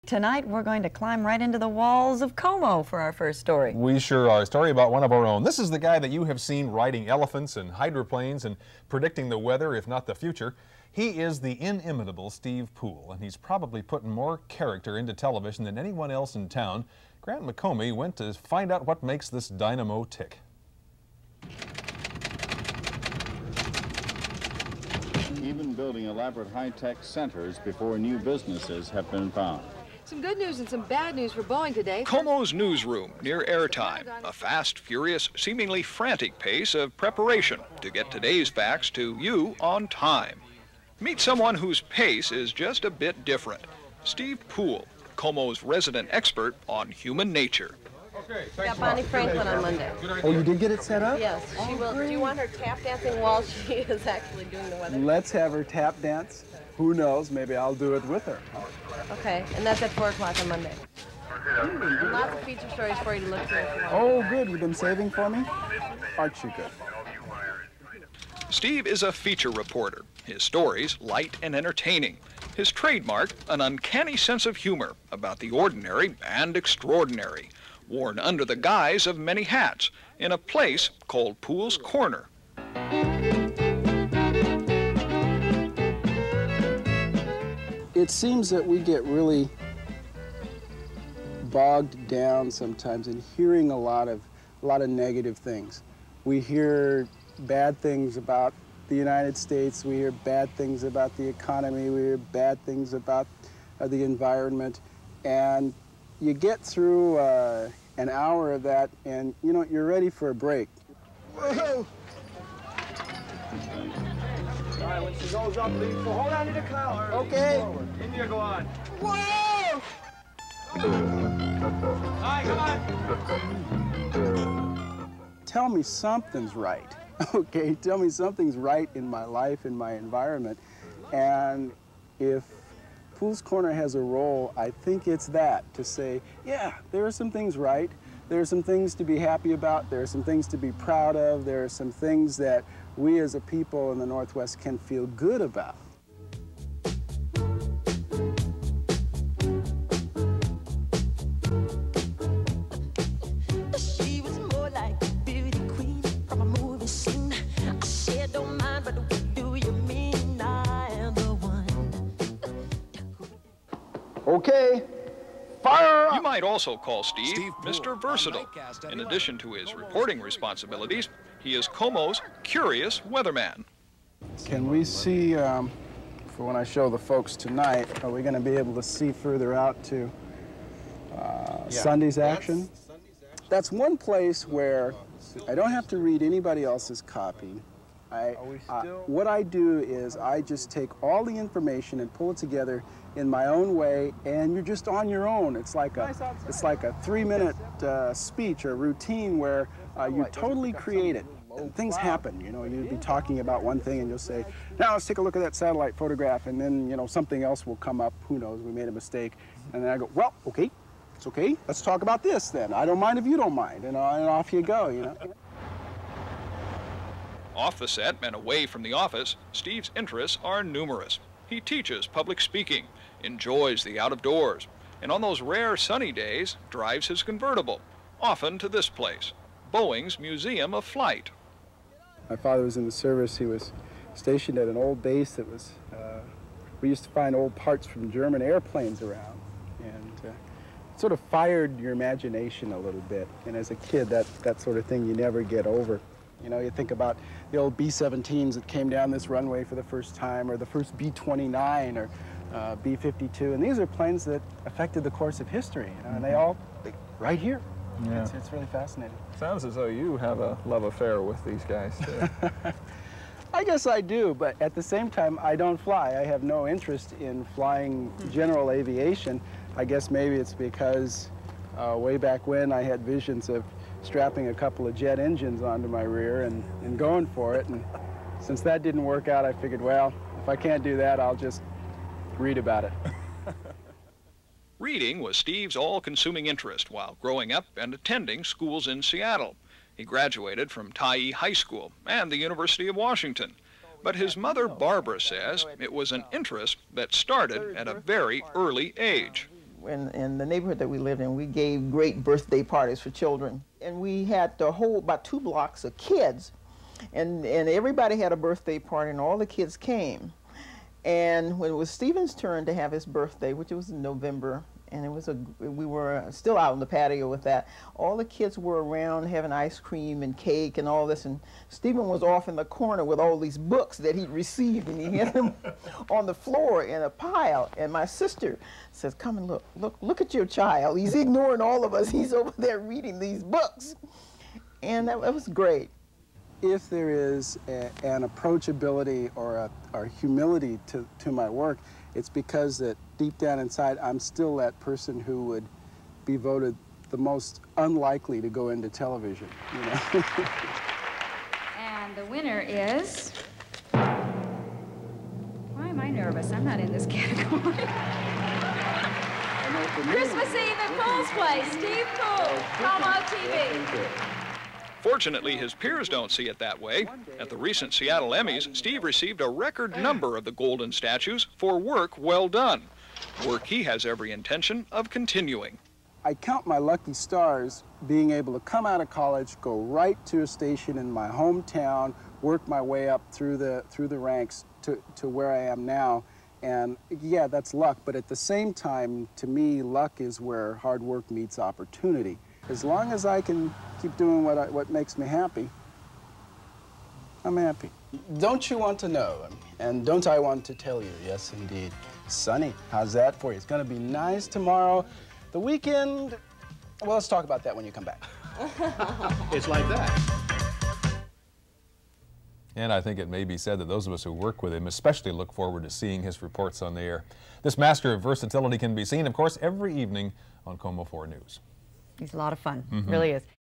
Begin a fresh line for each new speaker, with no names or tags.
Tonight, we're going to climb right into the walls of Como for our first story.
We sure are. A story about one of our own. This is the guy that you have seen riding elephants and hydroplanes and predicting the weather, if not the future. He is the inimitable Steve Poole, and he's probably putting more character into television than anyone else in town. Grant McComey went to find out what makes this dynamo tick.
Even building elaborate high-tech centers before new businesses have been found.
Some good news and some bad news for Boeing today.
Como's newsroom near airtime, a fast, furious, seemingly frantic pace of preparation to get today's facts to you on time. Meet someone whose pace is just a bit different. Steve Poole, Como's resident expert on human nature.
Got Bonnie Franklin on Monday.
Oh, you did get it set up?
Yes, she will. Do you want her tap dancing while she is actually doing the weather?
Let's have her tap dance. Who knows? Maybe I'll do it with her.
Okay, and that's at 4 o'clock on Monday. And lots of feature stories for you to look through if you want.
Oh, good. You've been saving for me? Aren't you good?
Steve is a feature reporter. His stories light and entertaining. His trademark, an uncanny sense of humor about the ordinary and extraordinary, worn under the guise of many hats in a place called Poole's Corner.
It seems that we get really bogged down sometimes in hearing a lot of negative things. We hear bad things about the United States, we hear bad things about the economy, we hear bad things about the environment, and you get through an hour of that and you know you're ready for a break. Whoa!
All right, when she goes up, leave. So hold on to the collar.
Okay.
India, go on.
Whoa!
All right, come on.
Tell me something's right. Okay, tell me something's right in my life, in my environment. And if Poole's Corner has a role, I think it's that, to say, yeah, there are some things right. There are some things to be happy about. There are some things to be proud of. There are some things that we as a people in the Northwest can feel good about.
She was more like a beauty queen from a movie scene. I said, don't mind, but what do you mean? I am the one.
Okay. Fire up!
You might also call Steve Mr. Versatile. In addition to his reporting responsibilities, he is Como's curious weatherman.
Can we see, for when I show the folks tonight, are we going to be able to see further out to Sunday's action? That's one place where I don't have to read anybody else's copy. What I do is I just take all the information and pull it together in my own way, and you're just on your own. It's like a 3-minute speech or routine where you totally create it. And things happen, you know, you'll be talking about one thing and you'll say, now let's take a look at that satellite photograph, and then, you know, something else will come up, who knows, we made a mistake. And then I go, well, okay, it's okay, let's talk about this then. I don't mind if you don't mind, and off you go, you know.
Off the set and away from the office, Steve's interests are numerous. He teaches public speaking, enjoys the out-of-doors, and on those rare sunny days, drives his convertible, often to this place, Boeing's Museum of Flight.
My father was in the service. He was stationed at an old base that was, we used to find old parts from German airplanes around, and it sort of fired your imagination a little bit. And as a kid, that sort of thing you never get over. You know, you think about the old B-17s that came down this runway for the first time, or the first B-29 or B-52, and these are planes that affected the course of history, you know, and they all, right here.
Yeah.
It's really fascinating.
Sounds as though you have a love affair with these guys, too.
I guess I do, but at the same time, I don't fly. I have no interest in flying general aviation. I guess maybe it's because way back when I had visions of strapping a couple of jet engines onto my rear and going for it. And since that didn't work out, I figured, well, if I can't do that, I'll just read about it.
Reading was Steve's all-consuming interest while growing up and attending schools in Seattle. He graduated from Tyee High School and the University of Washington. But his mother, Barbara, says it was an interest that started at a very early age.
in the neighborhood that we lived in, we gave great birthday parties for children. And we had the whole, about 2 blocks of kids. And everybody had a birthday party, and all the kids came. And when it was Stephen's turn to have his birthday, which was in November, and we were still out on the patio with that, all the kids were around having ice cream and cake and all this, and Stephen was off in the corner with all these books that he'd received, and he had them on the floor in a pile. And my sister says, "Come and look at your child. He's ignoring all of us. He's over there reading these books." And that was great.
If there is an approachability or humility to my work, it's because that deep down inside, I'm still that person who would be voted the most unlikely to go into television, you know?
And the winner is... Why am I nervous? I'm not in this category. Christmas Eve at Pool's Place, Steve Pool, Como TV.
Fortunately, his peers don't see it that way. At the recent Seattle Emmys, Steve received a record number of the Golden Statues for work well done, work he has every intention of continuing.
I count my lucky stars being able to come out of college, go right to a station in my hometown, work my way up through the ranks to where I am now. And yeah, that's luck, but at the same time, to me, luck is where hard work meets opportunity. As long as I can keep doing what makes me happy, I'm happy. Don't you want to know? And don't I want to tell you? Yes, indeed. Sunny, how's that for you? It's going to be nice tomorrow. The weekend, well, let's talk about that when you come back.
It's like that. And I think it may be said that those of us who work with him especially look forward to seeing his reports on the air. This master of versatility can be seen, of course, every evening on KOMO 4 News.
He's a lot of fun, really is.